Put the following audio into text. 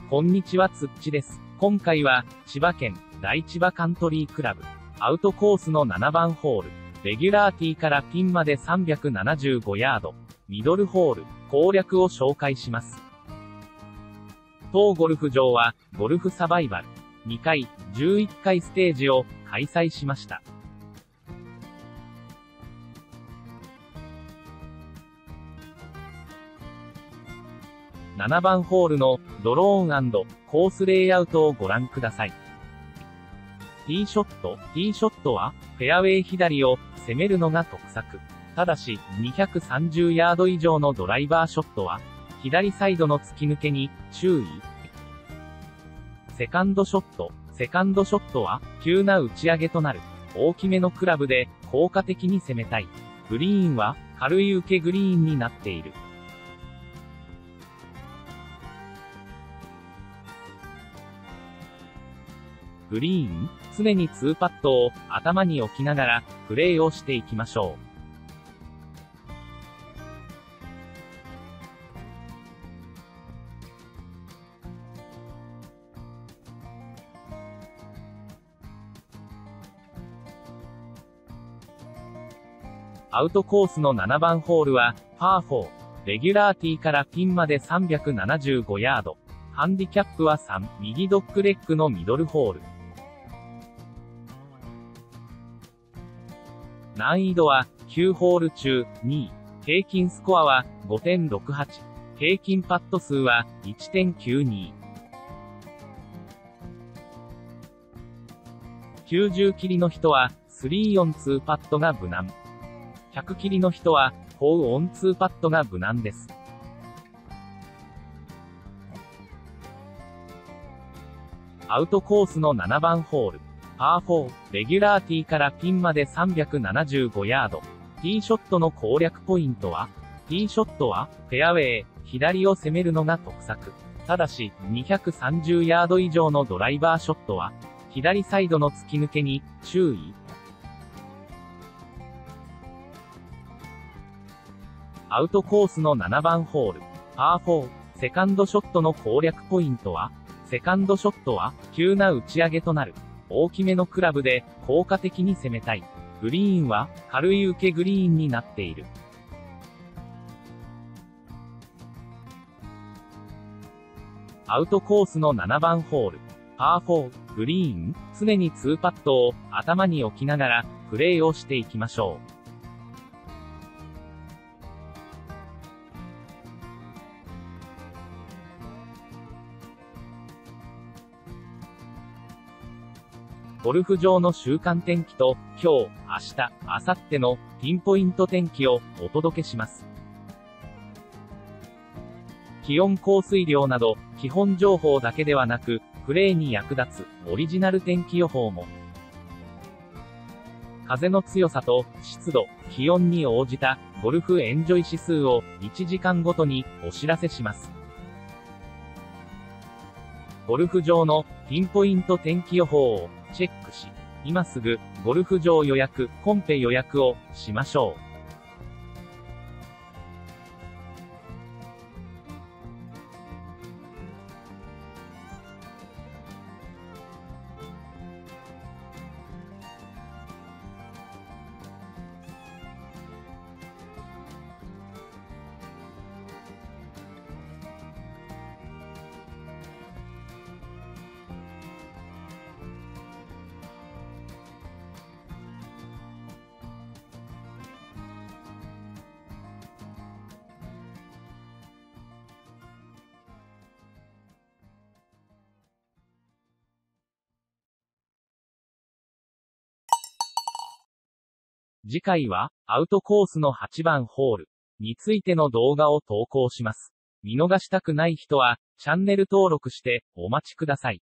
こんにちは、つっちです。今回は、千葉県、大千葉カントリークラブ、アウトコースの7番ホール、レギュラーティーからピンまで375ヤード、ミドルホール、攻略を紹介します。当ゴルフ場は、ゴルフサバイバル、2回、11回ステージを開催しました。7番ホールのドローン&コースレイアウトをご覧ください。ティーショットは、フェアウェイ左を攻めるのが得策。ただし、230ヤード以上のドライバーショットは、左サイドの突き抜けに注意。セカンドショットは、急な打ち上げとなる。大きめのクラブで、効果的に攻めたい。グリーンは、軽い受けグリーンになっている。グリーン、常に2パットを頭に置きながらプレーをしていきましょう。アウトコースの7番ホールは、パー4、レギュラーティーからピンまで375ヤード、ハンディキャップは3、右ドッグレッグのミドルホール。難易度は、9ホール中、2位。平均スコアは、5.68。平均パット数は、1.92。90切りの人は、3オン2パットが無難。100切りの人は、4オン2パットが無難です。アウトコースの7番ホール。パー4、レギュラーティーからピンまで375ヤード。ティーショットの攻略ポイントは、ティーショットは、フェアウェイ、左を攻めるのが得策。ただし、230ヤード以上のドライバーショットは、左サイドの突き抜けに注意。アウトコースの7番ホール。パー4、セカンドショットの攻略ポイントは、セカンドショットは、急な打ち上げとなる。大きめのクラブで、効果的に攻めたい。グリーンは、軽い受けグリーンになっている。アウトコースの7番ホール。パー4、グリーン、常に2パットを頭に置きながら、プレーをしていきましょう。ゴルフ場の週間天気と、今日、明日、明後日のピンポイント天気をお届けします。気温降水量など、基本情報だけではなく、プレーに役立つオリジナル天気予報も。風の強さと湿度、気温に応じたゴルフエンジョイ指数を1時間ごとにお知らせします。ゴルフ場のピンポイント天気予報をチェックし、今すぐゴルフ場予約、コンペ予約をしましょう。次回は、アウトコースの8番ホールについての動画を投稿します。見逃したくない人は、チャンネル登録してお待ちください。